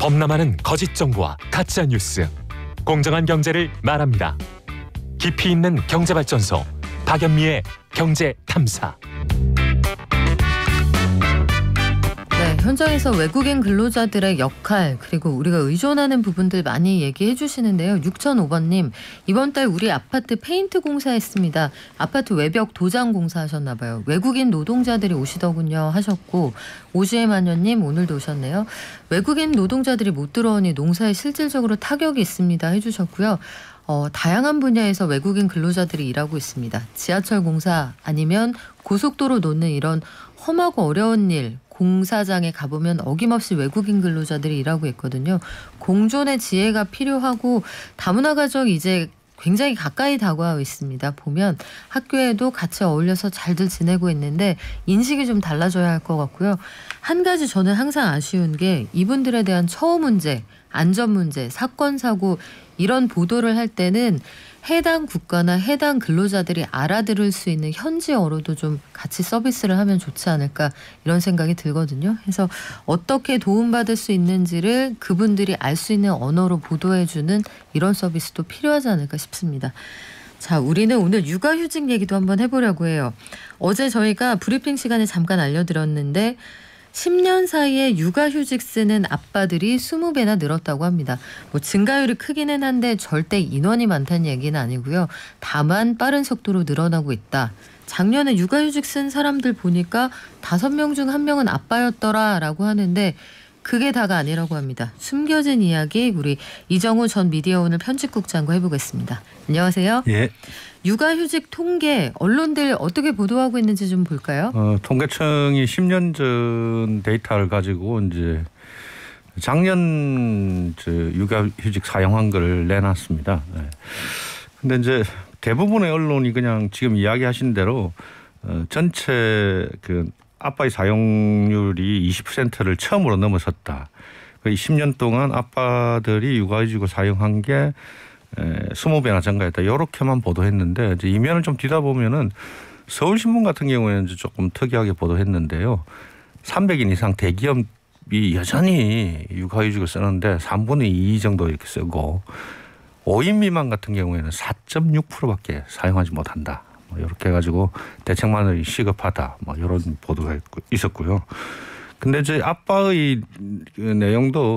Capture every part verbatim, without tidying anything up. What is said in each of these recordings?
범람하는 거짓 정보와 가짜 뉴스, 공정한 경제를 말합니다. 깊이 있는 경제발전소 박연미의 경제탐사. 네, 현장에서 외국인 근로자들의 역할 그리고 우리가 의존하는 부분들 많이 얘기해 주시는데요. 육천오 번님, 이번 달 우리 아파트 페인트 공사했습니다. 아파트 외벽 도장 공사하셨나 봐요. 외국인 노동자들이 오시더군요 하셨고, 오지혜마녀님 오늘도 오셨네요. 외국인 노동자들이 못 들어오니 농사에 실질적으로 타격이 있습니다 해주셨고요. 어, 다양한 분야에서 외국인 근로자들이 일하고 있습니다. 지하철 공사 아니면 고속도로 놓는 이런 험하고 어려운 일, 공사장에 가보면 어김없이 외국인 근로자들이 일하고 있거든요. 공존의 지혜가 필요하고 다문화 가족 이제 굉장히 가까이 다가와 있습니다. 보면 학교에도 같이 어울려서 잘들 지내고 있는데 인식이 좀 달라져야 할 것 같고요. 한 가지 저는 항상 아쉬운 게 이분들에 대한 처우 문제, 안전 문제, 사건, 사고 이런 보도를 할 때는 해당 국가나 해당 근로자들이 알아들을 수 있는 현지어로도 좀 같이 서비스를 하면 좋지 않을까 이런 생각이 들거든요. 그래서 어떻게 도움받을 수 있는지를 그분들이 알 수 있는 언어로 보도해주는 이런 서비스도 필요하지 않을까 싶습니다. 자, 우리는 오늘 육아휴직 얘기도 한번 해보려고 해요. 어제 저희가 브리핑 시간에 잠깐 알려드렸는데 십 년 사이에 육아휴직 쓰는 아빠들이 이십 배나 늘었다고 합니다. 뭐 증가율이 크기는 한데 절대 인원이 많다는 얘기는 아니고요. 다만 빠른 속도로 늘어나고 있다. 작년에 육아휴직 쓴 사람들 보니까 다섯 명 중 한 명은 아빠였더라라고 하는데 그게 다가 아니라고 합니다. 숨겨진 이야기 우리 이정우 전 미디어오늘 편집국장과 해보겠습니다. 안녕하세요. 예. 육아휴직 통계 언론들 어떻게 보도하고 있는지 좀 볼까요? 어, 통계청이 십 년 전 데이터를 가지고 이제 작년 저 육아휴직 사용한 걸 내놨습니다. 네. 근데 이제 대부분의 언론이 그냥 지금 이야기하신 대로 어, 전체 그 아빠의 사용률이 이십 퍼센트를 처음으로 넘어섰다. 십 년 동안 아빠들이 육아휴직을 사용한 게 이십 배나 증가했다. 이렇게만 보도했는데 이제 이면을 좀 뒤다 보면은 서울신문 같은 경우에는 이제 조금 특이하게 보도했는데요. 삼백 인 이상 대기업이 여전히 육아휴직을 쓰는데 삼분의 이 정도 이렇게 쓰고 오 인 미만 같은 경우에는 사 점 육 퍼센트밖에 사용하지 못한다. 뭐 이렇게 해가지고 대책만을 시급하다. 뭐 이런 보도가 있었고요. 근데 이제 아빠의 내용도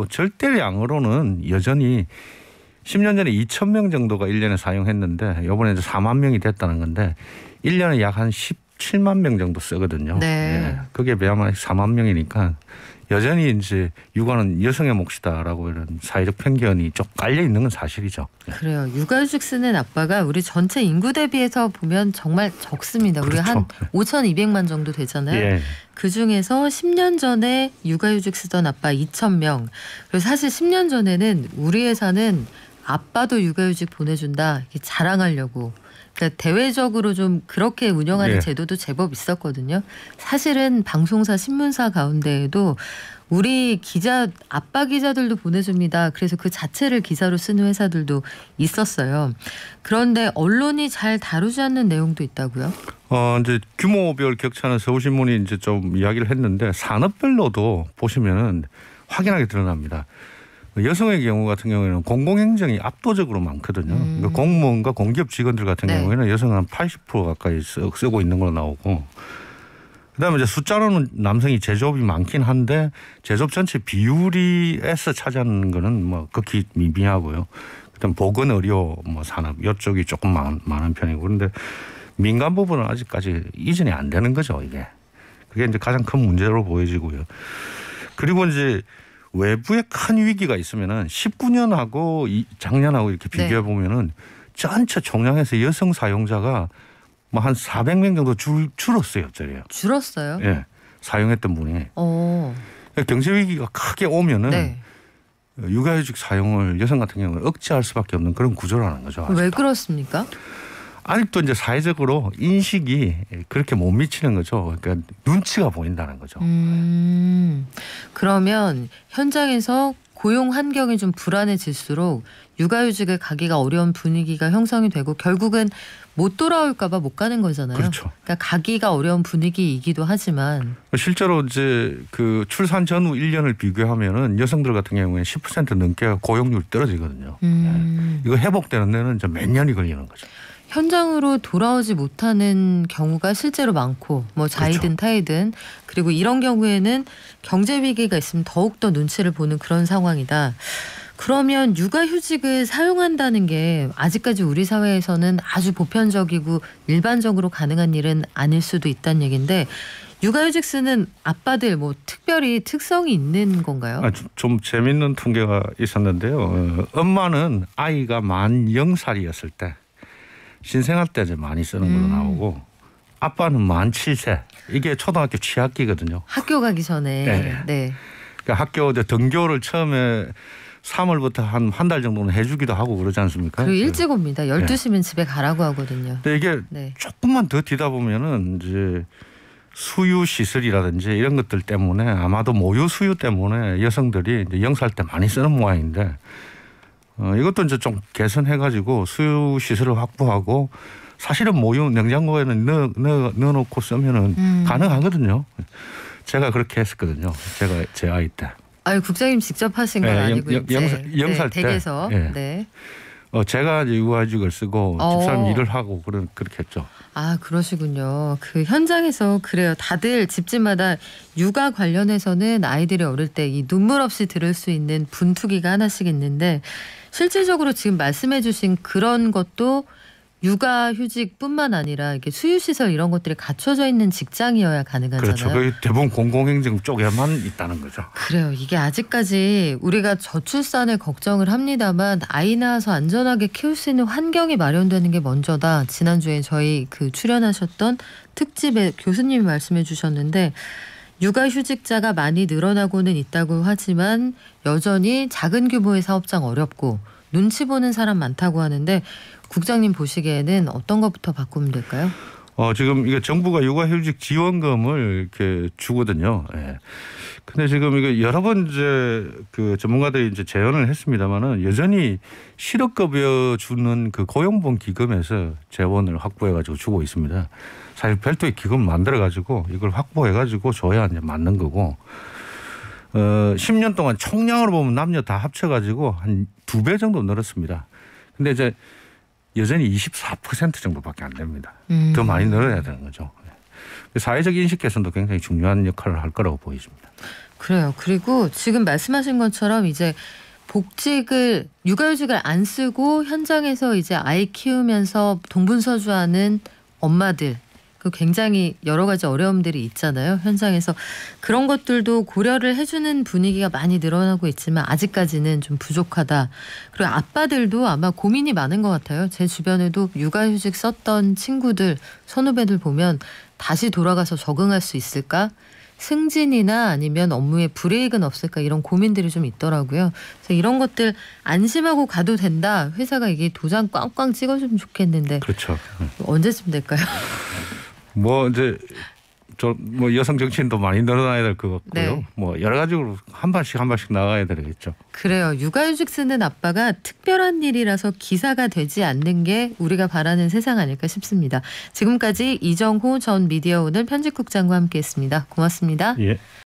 절대량으로는 여전히 십 년 전에 이천 명 정도가 일 년에 사용했는데 이번에 이제 사만 명이 됐다는 건데 일 년에 약 한 십칠만 명 정도 쓰거든요. 네. 예. 그게 비하면 사만 명이니까 여전히 이제 육아는 여성의 몫이다라고 이런 사회적 편견이 좀 깔려 있는 건 사실이죠. 그래요. 육아휴직 쓰는 아빠가 우리 전체 인구 대비해서 보면 정말 적습니다. 그렇죠. 우리 한 오천이백만 정도 되잖아요. 예. 그중에서 십 년 전에 육아휴직 쓰던 아빠 이천 명. 그래서 사실 십 년 전에는 우리 회사는 아빠도 육아휴직 보내준다 이렇게 자랑하려고 그러니까 대외적으로 좀 그렇게 운영하는 네. 제도도 제법 있었거든요. 사실은 방송사 신문사 가운데에도 우리 기자 아빠 기자들도 보내줍니다. 그래서 그 자체를 기사로 쓰는 회사들도 있었어요. 그런데 언론이 잘 다루지 않는 내용도 있다고요? 어 이제 규모별 격차는 서울신문이 이제 좀 이야기를 했는데 산업별로도 보시면은 확연하게 드러납니다. 여성의 경우 같은 경우에는 공공행정이 압도적으로 많거든요. 음. 그러니까 공무원과 공기업 직원들 같은 네. 경우에는 여성은 한 팔십 퍼센트 가까이 쓰, 쓰고 있는 걸로 나오고 그다음에 이제 숫자로는 남성이 제조업이 많긴 한데 제조업 전체 비율이에서 차지하는 거는 뭐 극히 미미하고요. 그다음 보건, 의료, 뭐 산업 이쪽이 조금 많, 많은 편이고 그런데 민간 부분은 아직까지 이전이 안 되는 거죠 이게. 그게 이제 가장 큰 문제로 보여지고요. 그리고 이제 외부에 큰 위기가 있으면은 십구 년하고 작년하고 이렇게 비교해 보면은 네. 전체 총량에서 여성 사용자가 뭐 한 사백 명 정도 줄, 줄었어요, 저래요. 줄었어요? 예, 사용했던 분이. 오. 경제 위기가 크게 오면은 네. 육아휴직 사용을 여성 같은 경우는 억제할 수밖에 없는 그런 구조라는 거죠. 아직도. 왜 그렇습니까? 아직도 이제 사회적으로 인식이 그렇게 못 미치는 거죠. 그러니까 눈치가 보인다는 거죠. 음, 그러면 현장에서 고용 환경이 좀 불안해질수록 육아휴직을 가기가 어려운 분위기가 형성이 되고 결국은 못 돌아올까 봐 못 가는 거잖아요. 그렇죠. 그러니까 가기가 어려운 분위기이기도 하지만 실제로 이제 그 출산 전후 일 년을 비교하면은 여성들 같은 경우에 십 퍼센트 넘게 고용률이 떨어지거든요. 음. 네. 이거 회복되는 데는 이제 몇 년이 걸리는 거죠. 현장으로 돌아오지 못하는 경우가 실제로 많고 뭐 자이든 그렇죠. 타이든 그리고 이런 경우에는 경제 위기가 있으면 더욱더 눈치를 보는 그런 상황이다. 그러면 육아휴직을 사용한다는 게 아직까지 우리 사회에서는 아주 보편적이고 일반적으로 가능한 일은 아닐 수도 있다는 얘기인데 육아휴직 쓰는 아빠들 뭐 특별히 특성이 있는 건가요? 아, 좀, 좀 재밌는 통계가 있었는데요. 어, 엄마는 아이가 만 영 살이었을 때 신생아 때 이제 많이 쓰는 걸로 음. 나오고 아빠는 만 칠 세 이게 초등학교 취학기거든요. 학교 가기 전에. 네. 네. 그러니까 학교 이제 등교를 처음에 삼월부터 한 한 달 정도는 해주기도 하고 그러지 않습니까? 그리고 일찍 옵니다. 열두 시면 네. 집에 가라고 하거든요. 근데 이게 네. 조금만 더 뒤다 보면은 이제 수유 시설이라든지 이런 것들 때문에 아마도 모유 수유 때문에 여성들이 이제 영 살 때 많이 쓰는 모양인데 어, 이것도 이제 좀 개선해가지고 수유 시설을 확보하고 사실은 모유 냉장고에는 넣어, 넣어, 넣어놓고 쓰면은 음. 가능하거든요. 제가 그렇게 했었거든요. 제가 제 아이 때. 아유 국장님 직접 하신 건 네, 아니고 영- 이제 영 살- 영 살 때. 댁에서 네. 네. 어, 제가 이제 육아휴직을 쓰고 어. 집사람 일을 하고 그런 그렇게 했죠. 아 그러시군요. 그 현장에서 그래요. 다들 집집마다 육아 관련해서는 아이들이 어릴 때 이 눈물 없이 들을 수 있는 분투기가 하나씩 있는데 실질적으로 지금 말씀해주신 그런 것도 육아휴직뿐만 아니라 이게 수유시설 이런 것들이 갖춰져 있는 직장이어야 가능하잖아요. 그렇죠. 거의 대부분 공공행정 쪽에만 있다는 거죠. 그래요. 이게 아직까지 우리가 저출산을 걱정을 합니다만 아이 낳아서 안전하게 키울 수 있는 환경이 마련되는 게 먼저다. 지난주에 저희 그 출연하셨던 특집에 교수님이 말씀해 주셨는데 육아휴직자가 많이 늘어나고는 있다고 하지만 여전히 작은 규모의 사업장 어렵고 눈치 보는 사람 많다고 하는데 국장님 보시기에는 어떤 것부터 바꾸면 될까요? 어, 지금 이게 정부가 육아휴직 지원금을 이렇게 주거든요. 예. 근데 지금 이거 여러 번 이제 그 전문가들이 이제 제언을 했습니다만은 여전히 실업급여 주는 그 고용보험 기금에서 재원을 확보해가지고 주고 있습니다. 사실 별도의 기금 만들어가지고 이걸 확보해가지고 줘야 이제 맞는 거고, 어, 십 년 동안 총량으로 보면 남녀 다 합쳐가지고 한 두 배 정도 늘었습니다. 근데 이제 여전히 이십사 퍼센트 정도밖에 안 됩니다. 음. 더 많이 늘어야 되는 거죠. 사회적 인식 개선도 굉장히 중요한 역할을 할 거라고 보여집니다. 그래요. 그리고 지금 말씀하신 것처럼 이제 복직을 육아휴직을 안 쓰고 현장에서 이제 아이 키우면서 동분서주하는 엄마들 그 굉장히 여러 가지 어려움들이 있잖아요. 현장에서 그런 것들도 고려를 해주는 분위기가 많이 늘어나고 있지만 아직까지는 좀 부족하다. 그리고 아빠들도 아마 고민이 많은 것 같아요. 제 주변에도 육아휴직 썼던 친구들, 선후배들 보면 다시 돌아가서 적응할 수 있을까? 승진이나 아니면 업무에 불이익은 없을까 이런 고민들이 좀 있더라고요. 그래서 이런 것들 안심하고 가도 된다. 회사가 이게 도장 꽝꽝 찍어주면 좋겠는데 그렇죠. 언제쯤 될까요? 뭐 이제 저 뭐 여성 정치인도 많이 늘어나야 될 것 같고요. 네. 뭐 여러 가지로 한 발씩 한 발씩 나가야 되겠죠. 그래요. 육아휴직 쓰는 아빠가 특별한 일이라서 기사가 되지 않는 게 우리가 바라는 세상 아닐까 싶습니다. 지금까지 이정호 전 미디어오늘 편집국장과 함께했습니다. 고맙습니다. 예.